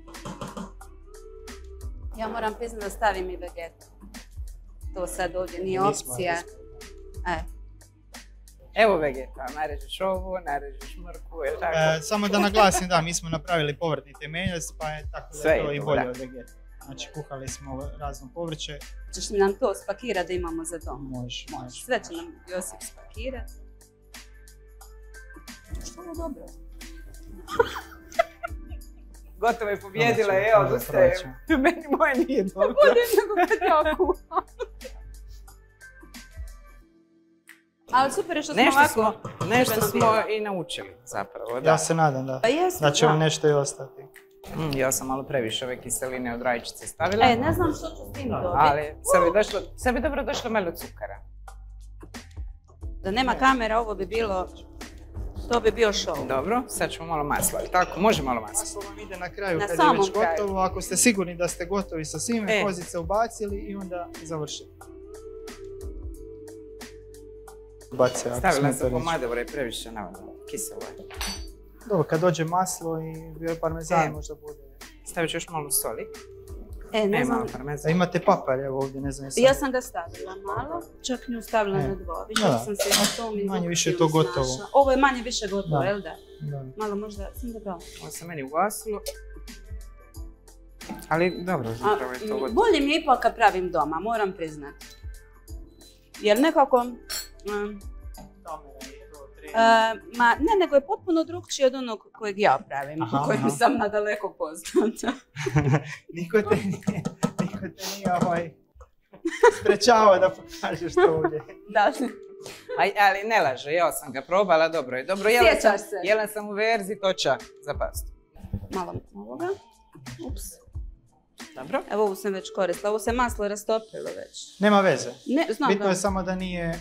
Ja moram priznati da stavim i vegetu. To sad ovdje nije Nismo, opcija. nismo. E, Evo vegeta, narežeš ovo, narežeš mrkvu, je tako? E, samo da naglasim, da, mi smo napravili povrtni temeljac, pa je tako da Sve je je to i to, bolje da. od vegeta. Znači kuhali smo razno povrće, ćeš nam to spakirati da imamo za dom? može. Može. Sve će nam Josip spakirati. Što je dobro? Gotovo je pobjedila, Probat ću, evo, probat odustajem. ću. Meni moje nije dobro. Bolje nego kad ja kuham. Ali super je što smo Nešto ovako... smo, nešto crveno smo bijelo. i naučili zapravo, da. Ja se nadam da, Pa jesmo, da će vam da. nešto i ostati. Mm, ja sam malo previše ove kiseline od rajčice stavila. E, ne znam što ću s tim dobiti. Ali sad bi, došlo, sad bi dobro došlo malo cukara. Da nema kamera, ovo bi bilo... To bi bio show. Dobro, sad ćemo malo masla, ali tako? Može malo masla. Maslo vam ide na kraju Na kad je samom već kraju. gotovo, ako ste sigurni da ste gotovi sa svime, E. kozice ubacili i onda završite. Baci, ako Stavila smete sam reći. pomade, je previše navodno, kiselo je. Dobro, kad dođe maslo i parmezan E. možda bude. Stavit ću još malo soli. E, ne E, znam... malo Da parmezan. imate papar, evo ovdje, ne znam jesam. Ja sam ga stavila malo, čak nju stavila E. na dva. Više Da. sam se na tom i Manje više je zbog to gotovo. snašla. Ovo je manje više gotovo, Da. jel da? Da. Malo možda sam dobro. Ovo se meni ugasilo. Ali dobro, A, zapravo je to m, gotovo. bolje mi je ipak kad pravim doma, moram priznati. Jer nekako... mm, e, ma ne, nego je potpuno drugčije od onog kojeg ja pravim, Aha, kojim aha. sam nadaleko poznata. Niko te nije, niko te nije ovaj, sprečavao da pokažeš to ovdje. Da. Aj, ali ne laže, ja sam ga probala, dobro je. Dobro, jela sam, Sjećaš se. jela sam u verziji toča za pastu. Malo ovoga. Ups. Dobro. Evo ovu sam već koristila, ovo se maslo rastopilo već. Nema veze. Ne, znam Bitno da. je samo da nije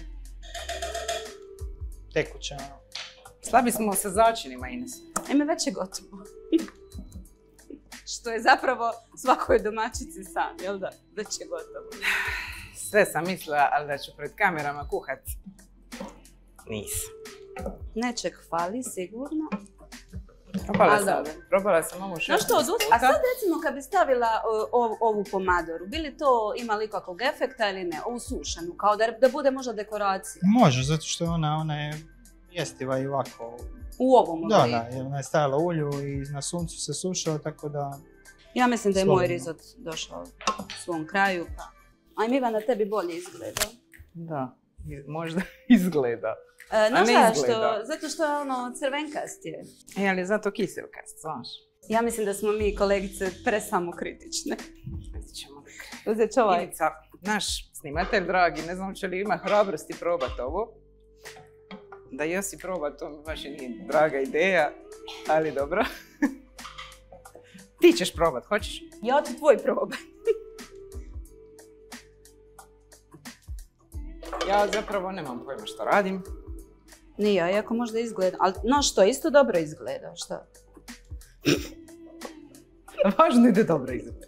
tekuće. ono. Slabi smo sa začinima, Ines. Eme, već je gotovo. Što je zapravo svakoj domaćici san, jel da? Već je gotovo. Sve sam mislila, ali da ću pred kamerama kuhat. Nisam. Nečeg fali, sigurno. Probala Ali sam, dobro. probala sam ovu Znaš šest što, odust- a sad recimo kad bi stavila o, o- ovu pomadoru, bi li to imali kakvog efekta ili ne? Ovu sušenu, kao da, da bude možda dekoracija. Može, zato što ona, ona je jestiva i ovako. U ovom Da, obliku. da, jer ona je stajala u ulju i na suncu se sušao, tako da... Ja mislim da je moj Slobodno. rizot došao svom kraju. Pa. Ajme, Ivana, tebi bolje izgleda. Da, iz- možda izgleda. E, znaš ne zašto? izgleda. Zato što je ono crvenkast je. E, ali zato kiselkast, znaš. Ja mislim da smo mi kolegice presamokritične. Vidjet ćemo. Uzet ću ovaj. Ivica, naš snimatelj dragi, ne znam će li ima hrabrosti probati ovo. da Josi proba, to mi baš i nije draga ideja, ali dobro. Ti ćeš probat, hoćeš? Ja ću tvoj probaj. Ja zapravo nemam pojma što radim. Nije, iako možda izgleda, ali no što, isto dobro izgleda, što? Važno je da dobro izgleda.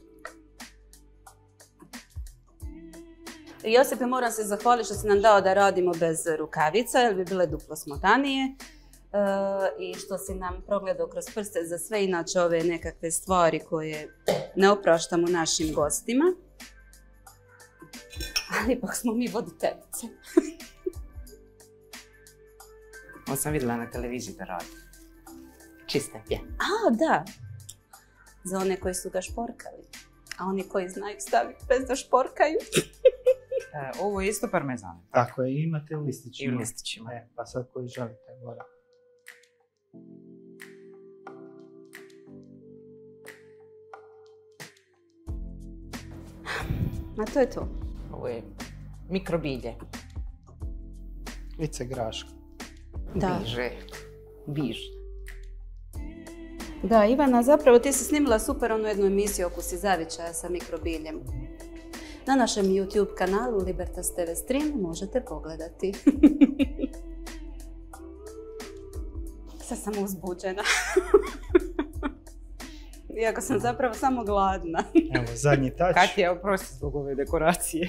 Josipe, moram se zahvaliti što si nam dao da radimo bez rukavica, jer bi bile duplo smotanije. E, I što si nam progledao kroz prste za sve inače ove nekakve stvari koje ne opraštamo našim gostima. Ali ipak smo mi voditeljice. Ovo sam vidjela na televiziji da radi. Čiste pje. A, da. Za one koji su ga šporkali. A oni koji znaju staviti bez da šporkaju. E, ovo je isto parmezan. Tako je, imate u listićima. I u listićima. E, pa sad koji želite, gore. A to je to. Ovo je mikrobilje. Lice graška. Da. Biže. Biž. Da, Ivana, zapravo ti si snimila super onu jednu emisiju Okusi zavičaja sa mikrobiljem. Na našem YouTube kanalu Libertas te ve Stream možete pogledati. Sad sam uzbuđena. Iako sam zapravo samo gladna. Evo, zadnji tač. Katja, oprosti zbog ove dekoracije.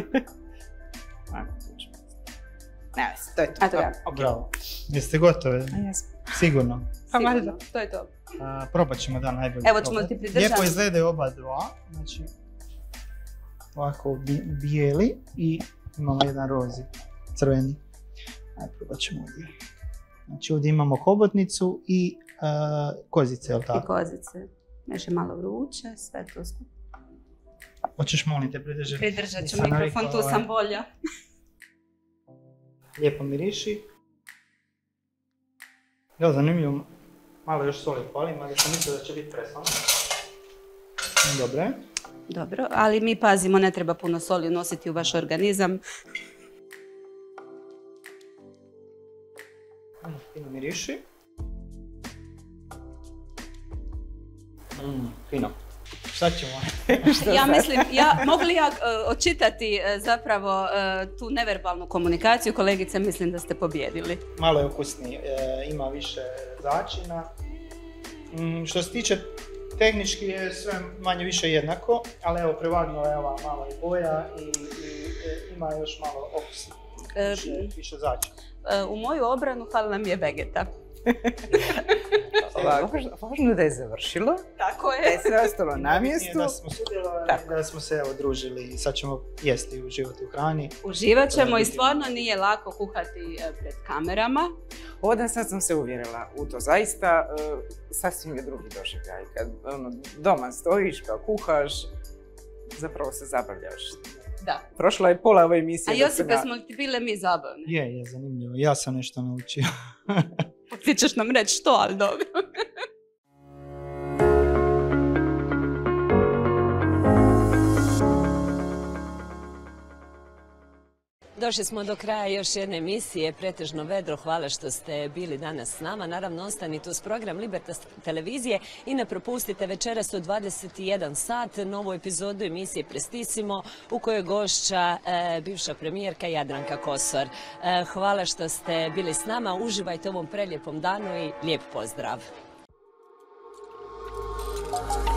Ne, to je to. A to ja. Bravo. Jeste gotove? A jesmo. Sigurno. Sigurno, to je to. A, probat ćemo da najbolje. Evo ćemo ti pridržati. Lijepo izgledaju oba dva. Znači, ovako bi, bijeli i imamo jedan rozi, crveni. Ajde, probat ćemo ovdje. Znači ovdje imamo hobotnicu i uh, kozice, je li tako? I kozice. Još je malo vruće, sve to skup. Hoćeš, molim te, pridržati? Pridržat ću mikrofon, tu sam bolja. Lijepo miriši. Evo, zanimljivo, malo još soli palim, ali sam mislio da će biti preslano. Dobre. Dobro, ali mi pazimo, ne treba puno soli unositi u vaš organizam. Fino miriši. Mm, fino. Šta ćemo? Ja mislim, ja, mogu li ja uh, očitati uh, zapravo uh, tu neverbalnu komunikaciju? Kolegice, mislim da ste pobjedili. Malo je ukusniji, e, ima više začina. Mm, što se tiče tehnički je sve manje više jednako, ali evo prevagnula je ova malo i boja i, i e, ima još malo okusa, više, e, više začina. E, u moju obranu fali nam je vegeta. Važno je da je završilo. Tako je. Da je sve ostalo na mjestu. Da smo sudjelovali, da smo se evo družili i sad ćemo jesti i uživati u hrani. Uživat ćemo i stvarno nije lako kuhati pred kamerama. Ovdje sad sam se uvjerila u to. Zaista uh, sasvim je drugi doživljaj. Kad ono, doma stojiš, kao kuhaš, zapravo se zabavljaš. Da. Prošla je pola ove emisije. A Josipe, smo li ti bile mi zabavne? Je, je, zanimljivo. Ja sam nešto naučio. Ti ćeš nam reći što, ali dobro. Došli smo do kraja još jedne emisije, pretežno vedro. Hvala što ste bili danas s nama. Naravno, ostanite uz program Libertas televizije i ne propustite večeras u dvadeset jedan sat novu epizodu emisije Prestisimo u kojoj gošća e, bivša premijerka Jadranka Kosor. E, hvala što ste bili s nama. Uživajte u ovom prelijepom danu i lijep pozdrav.